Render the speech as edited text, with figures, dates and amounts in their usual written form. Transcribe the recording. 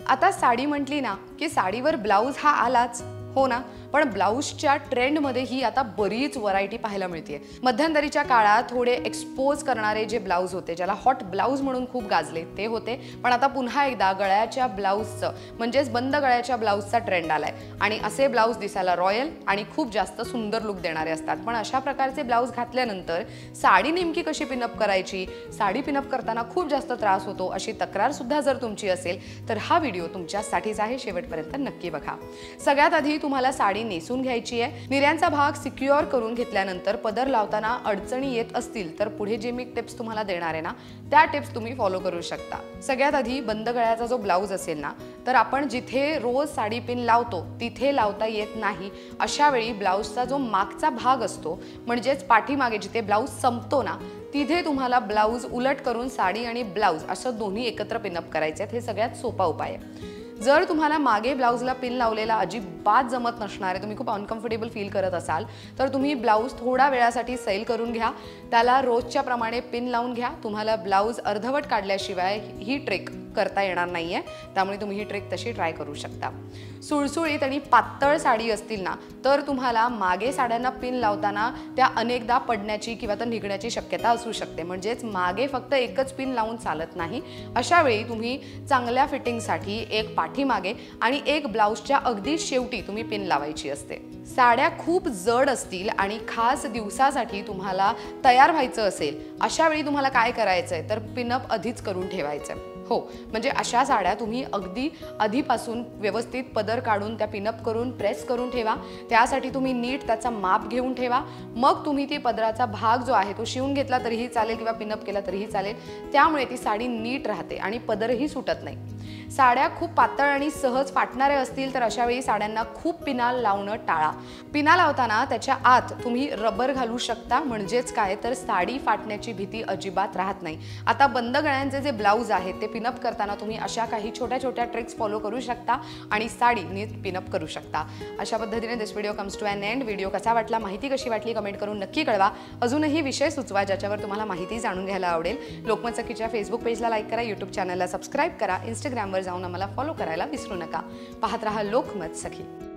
आता साडी म्हटली ना की साडीवर ब्लाऊज हा आलाच, हो ना, पण ब्लाऊजच्या ट्रेंडमध्ये ही आता बरीच व्हरायटी पाहायला मिळते। मध्यंतरीच्या काळात थोडे एक्सपोज करणारे जे ब्लाऊज होते, ज्याला हॉट ब्लाऊज म्हणून खूप गाजले ते होते, पण आता पुन्हा एकदा गळ्याच्या ब्लाऊजचं म्हणजेच बंद गळ्याच्या ब्लाऊजचा ट्रेंड आलाय आणि असे ब्लाऊज दिसायला रॉयल आणि खूप जास्त सुंदर लुक देणारे असतात। पण अशा प्रकारचे ब्लाऊज घातल्यानंतर साडी नेमकी कशी पिनअप करायची, साडी पिनअप करताना खूप जास्त त्रास होतो अशी तक्रार सुद्धा जर तुमची असेल तर हा व्हिडिओ तुमच्यासाठीच आहे, शेवटपर्यंत नक्की बघा। सगळ्यात आधी तुम्हाला साडी नेसून घ्यायची आहे। निर्यांचा भाग सिक्युअर करून घेतल्यानंतर पदर लावताना अडचणी येत असतील तर पुढे जे मी टिप्स तुम्हाला देणार आहे ना त्या टिप्स तुम्ही फॉलो करू शकता। सगळ्यात आधी बंद गळ्याचा जो ब्लाऊज असेल ना तर आपण जिथे रोज साडी पिन लावतो तिथे लावता येत नाही, अशा वेळी ब्लाऊजचा जो मागचा भाग असतो म्हणजेच पाठीमागे जिथे ब्लाऊज संपतो ना तिथे तुम्हाला ब्लाऊज उलट करून साडी आणि ब्लाऊज असं दोन्ही एकत्र पिनअप करायचे आहेत। हे सगळ्यात सोपा उपाय आहे। जर तुम्हाला मागे ब्लाऊजला पिन लावलेला अजिबात जमत नसणार आहे, तुम्ही खूप अनकम्फर्टेबल फील करत असाल तर तुम्ही ब्लाऊज थोडा वेळासाठी सैल करून घ्या, त्याला रोजच्या प्रमाणे पिन लावून घ्या। तुम्हाला ब्लाऊज अर्धवट काढल्याशिवाय ही ट्रिक करता येणार नाहीये, त्यामुळे तुम्ही ही ट्रिक तशी ट्राय करू शकता। सुळसुळीत आणि पातळ साडी असतील ना तर तुम्हाला मागे साड्यांना पिन लावताना त्या अनेकदा पडण्याची किंवा तर निघण्याची शक्यता असू शकते, म्हणजेच मागे फक्त एकच पिन लावून चालत नाही। अशा वेळी तुम्ही चांगल्या फिटिंगसाठी एक पाठीमागे आणि एक ब्लाऊजच्या अगदी शेवटी तुम्ही पिन लावायची असते। साड्या खूप जड असतील आणि खास दिवसासाठी तुम्हाला तयार व्हायचं असेल, अशा वेळी तुम्हाला काय करायचंय तर पिनअप आधीच करून ठेवायचं। हो, म्हणजे अशा साड्या तुम्ही अगदी आधीपासून व्यवस्थित पदर काढून त्या पिनअप करून प्रेस करून ठेवा। त्यासाठी तुम्ही नीट त्याचा माप घेऊन ठेवा, मग तुम्ही ती पदराचा भाग जो आहे तो शिवून घेतला तरीही चालेल किंवा पिनअप केला तरीही चालेल, त्यामुळे ती साडी नीट राहते आणि पदरही सुटत नाही। साड्या खूप पातळ आणि सहज फाटणाऱ्या असतील तर अशा वेळी साड्यांना खूप पिना लावणं टाळा। पिना लावताना त्याच्या आत तुम्ही रबर घालू शकता, म्हणजेच काय तर साडी फाटण्याची भीती अजिबात राहत नाही। आता बंद गळ्यांचे जे ब्लाऊज आहेत ते पिनअप करताना तुम्ही अशा काही छोट्या छोट्या ट्रिक्स फॉलो करू शकता आणि साडी नीट पिनअप करू शकता। अशा पद्धतीने this video comes to an end. Video कसा वाटला, माहिती कशी वाटली कमेंट करून नक्की कळवा। अजूनही विषय सुचवा ज्याच्यावर तुम्हाला माहिती जाणून घ्यायला आवडेल। लोकमत सखीच्या फेसबुक पेजला लाईक करा, यूट्यूब चॅनलला सबस्क्राइब करा, इंस्टाग्रामवर जाऊन आम्हाला फॉलो करायला विसरू नका। पाहत रहा लोकमत सखी।